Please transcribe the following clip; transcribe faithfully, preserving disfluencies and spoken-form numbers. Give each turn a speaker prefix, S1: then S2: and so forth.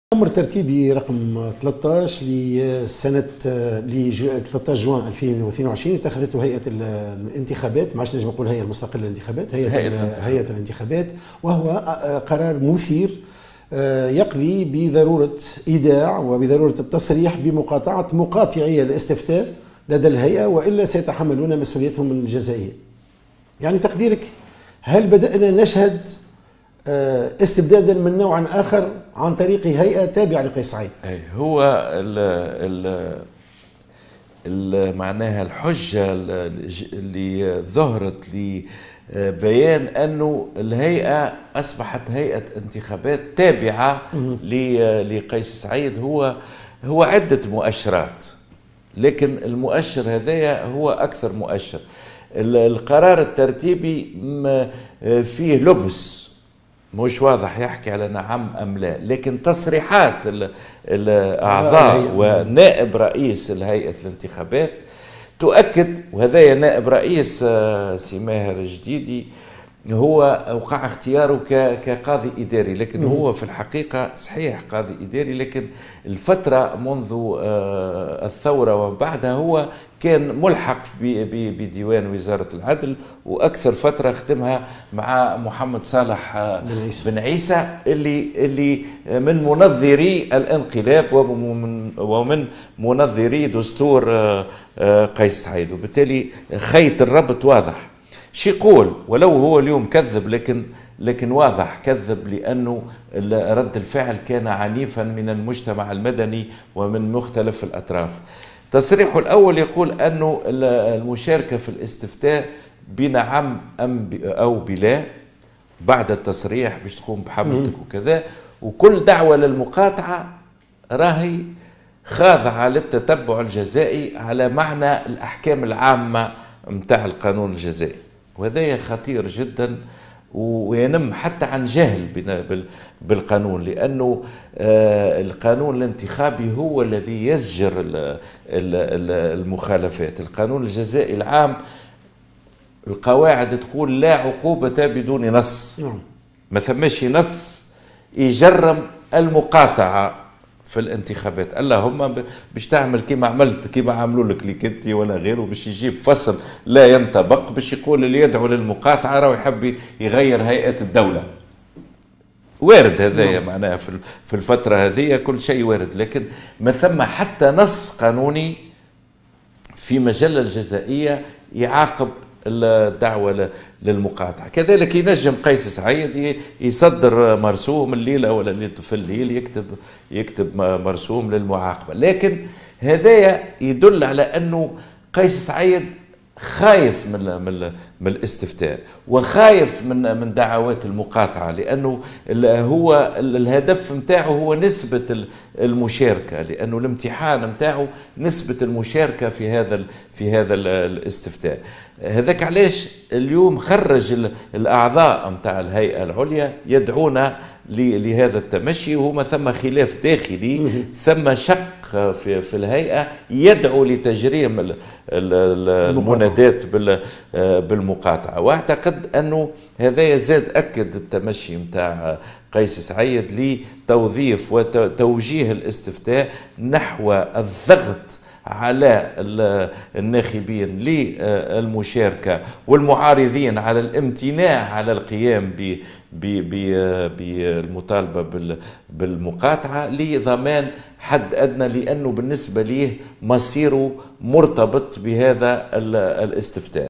S1: أمر ترتيبي رقم ثلاثة عشر لسنة ل ثلاثة عشر جوان ألفين واثنين وعشرين اتخذته هيئة الانتخابات، ما عادش نجم نقول هيئة المستقلة للانتخابات، هيئة هيئة, هيئة الانتخابات، وهو قرار مثير يقضي بضرورة إيداع وبضرورة التصريح بمقاطعة مقاطعي الاستفتاء لدى الهيئة، وإلا سيتحملون مسؤوليتهم الجزائية. يعني تقديرك، هل بدأنا نشهد استبدادا من نوع آخر عن طريق هيئة تابعة لقيس سعيد؟
S2: هو ال ال معناها الحجة اللي ظهرت لبيان أنه الهيئة أصبحت هيئة انتخابات تابعة لقيس سعيد هو هو عدة مؤشرات، لكن المؤشر هذايا هو أكثر مؤشر. القرار الترتيبي فيه لبس، مش واضح يحكي على نعم أم لا، لكن تصريحات الأعضاء ونائب رئيس الهيئة الانتخابات تؤكد، وهذا نائب رئيس سي ماهر الجديدي هو وقع اختياره كقاضي إداري، لكن هو في الحقيقة صحيح قاضي إداري، لكن الفترة منذ الثورة وبعدها هو كان ملحق بديوان وزارة العدل، وأكثر فترة خدمها مع محمد صالح بن عيسى اللي اللي من منظري الانقلاب ومن ومن منظري دستور قيس سعيد، وبالتالي خيط الربط واضح. شي يقول ولو هو اليوم كذب، لكن لكن واضح كذب، لأنه رد الفعل كان عنيفا من المجتمع المدني ومن مختلف الأطراف. تصريحه الأول يقول أنه المشاركة في الاستفتاء بنعم أم أو بلا، بعد التصريح باش تقوم بحملتك وكذا، وكل دعوة للمقاطعة راهي خاضعة للتتبع الجزائي على معنى الأحكام العامة متاع القانون الجزائي، وهذا خطير جدا وينم حتى عن جهل بالقانون، لأنه القانون الانتخابي هو الذي يزجر المخالفات. القانون الجزائي العام القواعد تقول لا عقوبة بدون نص، ما ثماش نص يجرم المقاطعة في الانتخابات، اللهم باش تعمل كيما عملت كيما عملوا لك ليكنتي ولا غيره، باش يجيب فصل لا ينطبق باش يقول اللي يدعو للمقاطعه راه يحب يغير هيئه الدوله. وارد هذايا معناها في الفتره هذه كل شيء وارد، لكن ما ثم حتى نص قانوني في مجله الجزائيه يعاقب الدعوة للمقاطعة. كذلك ينجم قيس سعيد يصدر مرسوم الليلة ولا في الليل يكتب يكتب مرسوم للمعاقبة، لكن هذا يدل على أنه قيس سعيد خايف من من من الاستفتاء وخايف من من دعوات المقاطعة، لأنه هو الهدف نتاعه هو نسبة المشاركة، لأنه الامتحان نتاعه نسبة المشاركة في هذا في هذا الاستفتاء. هذاك علاش اليوم خرج الأعضاء نتاع الهيئة العليا يدعون لهذا التمشي، وهما ثم خلاف داخلي، ثم شق في في الهيئة يدعو لتجريم المنادات بالمقاطعة، واعتقد أنه هذا يزاد أكد التمشي متاع قيس سعيد لتوظيف وتوجيه الاستفتاء نحو الضغط على الناخبين للمشاركة والمعارضين على الامتناع على القيام بالمطالبة بالمقاطعة لضمان حد أدنى، لأنه بالنسبة ليه مصيره مرتبط بهذا الاستفتاء.